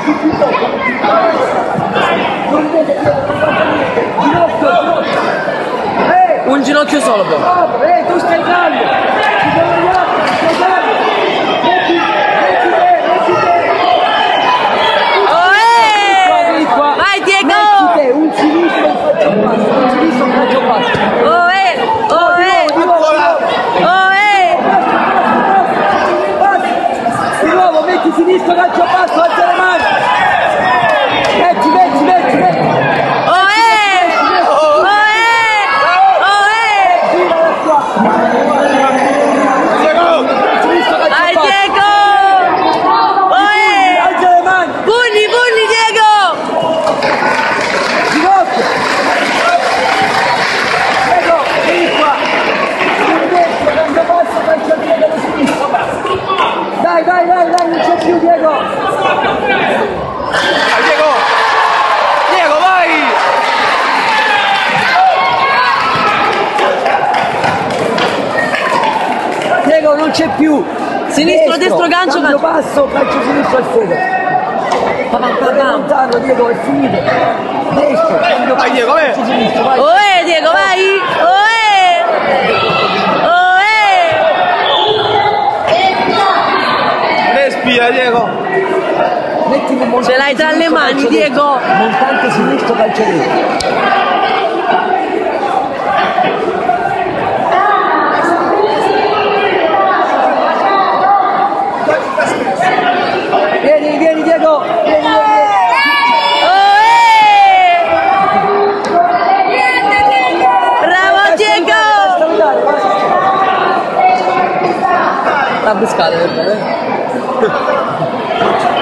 Un ginocchio solo però. Tu stai calmo. Ci sono gli altri, stai calmo. Vai Diego! Metti te un sinistro in faccia bassa, un sinistro in faccia bassa. Di nuovo, metti sinistro, calcio basso, alza le mani. Metti. Vai Diego! Alza le mani. Pugni Diego! Ginocchio. Diego, vieni qua. Sul destro, calcio basso, calcio via dello sinistro. Dai, non c'è più Diego. Diego, vai! Diego, non c'è più. Sinistro, destro, gancio, cambio basso, calcio sinistro al fuoco. Lontano, Diego, è finito. Destro, cambio basso, Diego, vai. calcio sinistro, vai. Diego, vai! Respira, Diego. Mettimi un Ce l'hai tra le sinistro, mani, calcio Diego. destro. Montante sinistro, calcio destro. Vieni Diego, vieni. Bravo Diego! La buscata,